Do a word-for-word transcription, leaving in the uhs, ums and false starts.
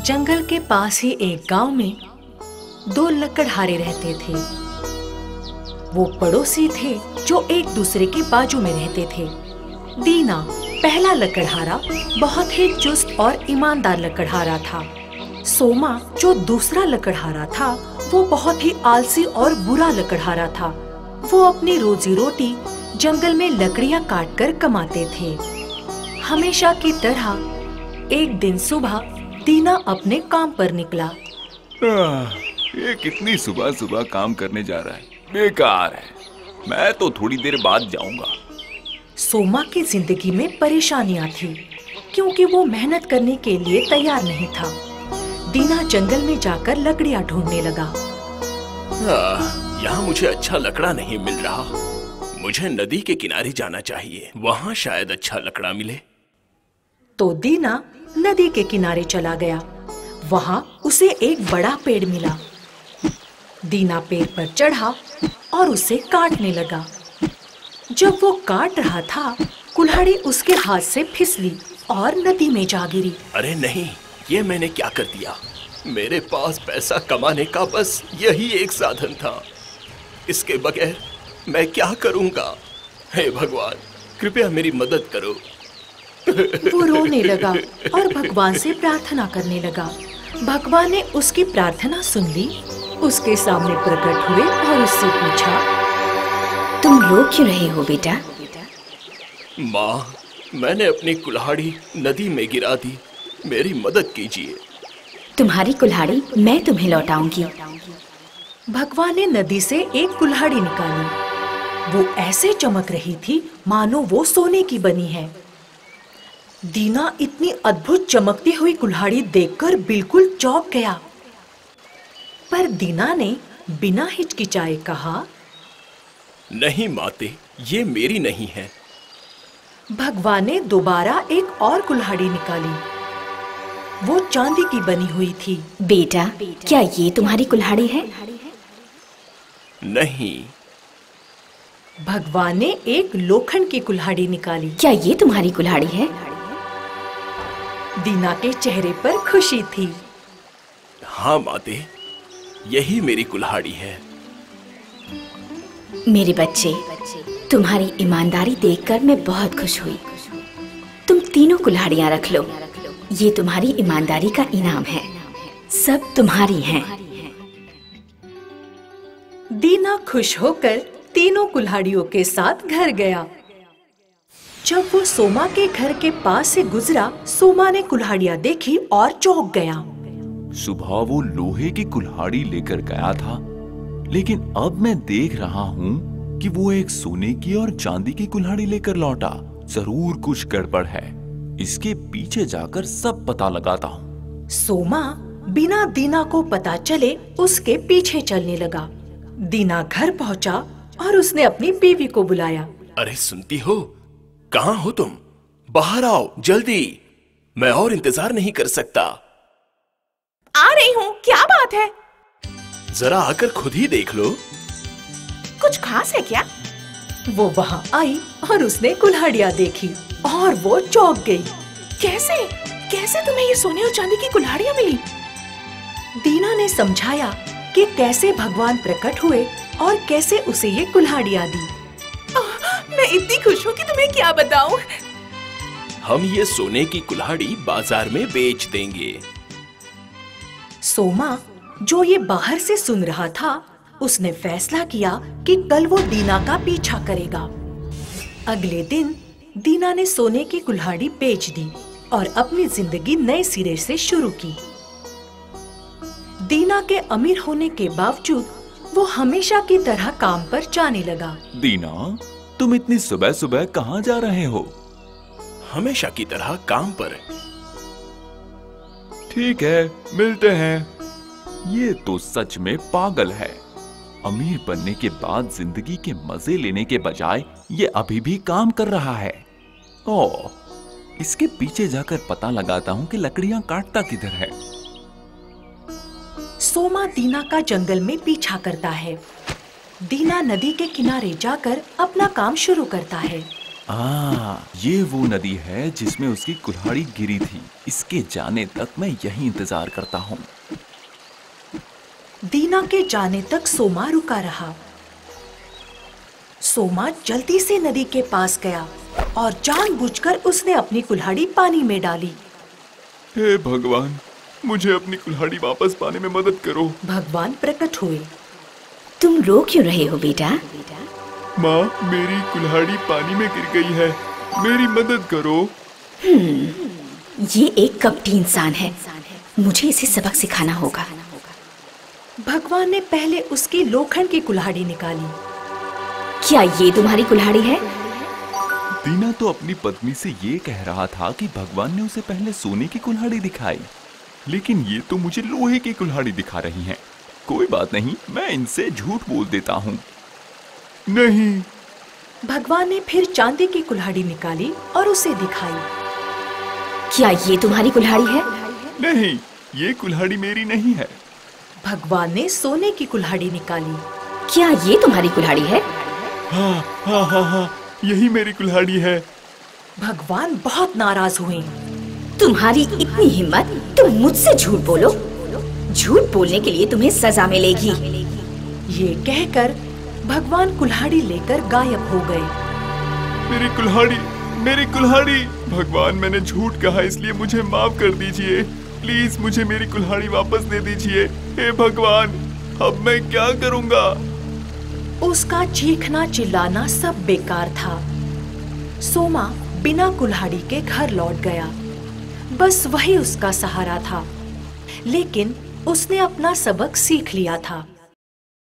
जंगल के पास ही एक गांव में दो लकड़हारे रहते थे। वो पड़ोसी थे जो एक दूसरे के बाजू में रहते थे। दीना पहला लकड़हारा बहुत ही चुस्त और ईमानदार लकड़हारा था। सोमा जो दूसरा लकड़हारा था वो बहुत ही आलसी और बुरा लकड़हारा था। वो अपनी रोजी रोटी जंगल में लकड़ियां काटकर कमाते थे। हमेशा की तरह एक दिन सुबह दीना अपने काम पर निकला। आह, ये कितनी सुबह सुबह काम करने जा रहा है, बेकार है। मैं तो थोड़ी देर बाद जाऊंगा। सोमा की जिंदगी में परेशानियां थी क्योंकि वो मेहनत करने के लिए तैयार नहीं था। दीना जंगल में जाकर लकड़ियां ढूंढने लगा। यहाँ मुझे अच्छा लकड़ा नहीं मिल रहा। मुझे नदी के किनारे जाना चाहिए, वहाँ शायद अच्छा लकड़ा मिले। तो दीना नदी के किनारे चला गया। वहाँ उसे एक बड़ा पेड़ मिला। दीना पेड़ पर चढ़ा और उसे काटने लगा। जब वो काट रहा था, कुल्हाड़ी उसके हाथ से फिसली और नदी में जा गिरी। अरे नहीं, ये मैंने क्या कर दिया? मेरे पास पैसा कमाने का बस यही एक साधन था। इसके बगैर मैं क्या करूंगा? हे भगवान, कृपया मेरी मदद करो। वो रोने लगा और भगवान से प्रार्थना करने लगा। भगवान ने उसकी प्रार्थना सुन ली, उसके सामने प्रकट हुए और उससे पूछा, तुम रो क्यों रहे हो बेटा? माँ, मैंने अपनी कुल्हाड़ी नदी में गिरा दी, मेरी मदद कीजिए। तुम्हारी कुल्हाड़ी मैं तुम्हें लौटाऊंगी। भगवान ने नदी से एक कुल्हाड़ी निकाली। वो ऐसे चमक रही थी मानो वो सोने की बनी है। दीना इतनी अद्भुत चमकती हुई कुल्हाड़ी देखकर बिल्कुल चौंक गया। पर दीना ने बिना हिचकिचाए कहा, नहीं माते, ये मेरी नहीं है। भगवान ने दोबारा एक और कुल्हाड़ी निकाली। वो चांदी की बनी हुई थी। बेटा, क्या ये तुम्हारी कुल्हाड़ी है? नहीं। भगवान ने एक लोखंड की कुल्हाड़ी निकाली। क्या ये तुम्हारी कुल्हाड़ी है? दीना के चेहरे पर खुशी थी। हाँ माते, यही मेरी कुल्हाड़ी है। मेरे बच्चे, तुम्हारी ईमानदारी देखकर मैं बहुत खुश हुई। तुम तीनों कुल्हाड़ियाँ रख लो, ये तुम्हारी ईमानदारी का इनाम है। सब तुम्हारी हैं। दीना खुश होकर तीनों कुल्हाड़ियों के साथ घर गया। जब वो सोमा के घर के पास से गुजरा, सोमा ने कुल्हाड़ियाँ देखी और चौंक गया। सुबह वो लोहे की कुल्हाड़ी लेकर गया था, लेकिन अब मैं देख रहा हूँ कि वो एक सोने की और चांदी की कुल्हाड़ी लेकर लौटा। जरूर कुछ गड़बड़ है। इसके पीछे जाकर सब पता लगाता हूँ। सोमा बिना दीना को पता चले उसके पीछे चलने लगा। दीना घर पहुँचा और उसने अपनी बीवी को बुलाया। अरे सुनती हो, कहाँ हो तुम? बाहर आओ जल्दी, मैं और इंतजार नहीं कर सकता। आ रही हूँ, क्या बात है? जरा आकर खुद ही देख लो। कुछ खास है क्या? वो वहाँ आई और उसने कुल्हाड़ियाँ देखी और वो चौंक गई। कैसे कैसे तुम्हें ये सोने और चांदी की कुल्हाड़ियाँ मिली? दीना ने समझाया कि कैसे भगवान प्रकट हुए और कैसे उसे ये कुल्हाड़ियाँ दी। मैं इतनी खुश हूँ कि तुम्हें क्या बताऊं। हम ये सोने की कुल्हाड़ी बाजार में बेच देंगे। सोमा जो ये बाहर से सुन रहा था, उसने फैसला किया कि कल वो दीना का पीछा करेगा। अगले दिन दीना ने सोने की कुल्हाड़ी बेच दी और अपनी जिंदगी नए सिरे से शुरू की। दीना के अमीर होने के बावजूद वो हमेशा की तरह काम पर जाने लगा। दीना, तुम इतनी सुबह सुबह कहाँ जा रहे हो? हमेशा की तरह काम पर। ठीक है, मिलते हैं। ये तो सच में पागल है। अमीर बनने के बाद जिंदगी के मजे लेने के बजाय ये अभी भी काम कर रहा है। ओह, इसके पीछे जाकर पता लगाता हूँ कि लकड़ियाँ काटता किधर है। सोमा दीना का जंगल में पीछा करता है। दीना नदी के किनारे जाकर अपना काम शुरू करता है। आ, ये वो नदी है जिसमें उसकी कुल्हाड़ी गिरी थी। इसके जाने तक मैं यहीं इंतजार करता हूँ। दीना के जाने तक सोमा रुका रहा। सोमा जल्दी से नदी के पास गया और जानबूझकर उसने अपनी कुल्हाड़ी पानी में डाली। हे भगवान, मुझे अपनी कुल्हाड़ी वापस पाने में मदद करो। भगवान प्रकट हुए। तुम रो क्यों रहे हो बेटा? माँ, मेरी कुल्हाड़ी पानी में गिर गई है, मेरी मदद करो। ये एक कपटी इंसान है, मुझे इसे सबक सिखाना होगा। भगवान ने पहले उसकी लोखंड की कुल्हाड़ी निकाली। क्या ये तुम्हारी कुल्हाड़ी है? दीना तो अपनी पत्नी से ये कह रहा था कि भगवान ने उसे पहले सोने की कुल्हाड़ी दिखाई, लेकिन ये तो मुझे लोहे की कुल्हाड़ी दिखा रही हैं। कोई बात नहीं, मैं इनसे झूठ बोल देता हूँ। नहीं। भगवान ने फिर चांदी की कुल्हाड़ी निकाली और उसे दिखाई। क्या ये तुम्हारी कुल्हाड़ी है? नहीं, ये कुल्हाड़ी मेरी नहीं है। भगवान ने सोने की कुल्हाड़ी निकाली। क्या ये तुम्हारी कुल्हाड़ी है? हाँ हाँ हाँ हाँ, यही मेरी कुल्हाड़ी है। भगवान बहुत नाराज हुए। तुम्हारी इतनी हिम्मत, तुम मुझसे झूठ बोलो? झूठ बोलने के लिए तुम्हें सजा मिलेगी। ये कहकर भगवान कुल्हाड़ी लेकर गायब हो गए। मेरी कुल्हाड़ी, मेरी कुल्हाड़ी! भगवान, मैंने झूठ कहा, इसलिए मुझे माफ कर दीजिए। प्लीज मुझे मेरी कुल्हाड़ी वापस दे दीजिए। हे भगवान, अब मैं क्या करूँगा? उसका चीखना चिल्लाना सब बेकार था। सोमा बिना कुल्हाड़ी के घर लौट गया। बस वही उसका सहारा था, लेकिन उसने अपना सबक सीख लिया था।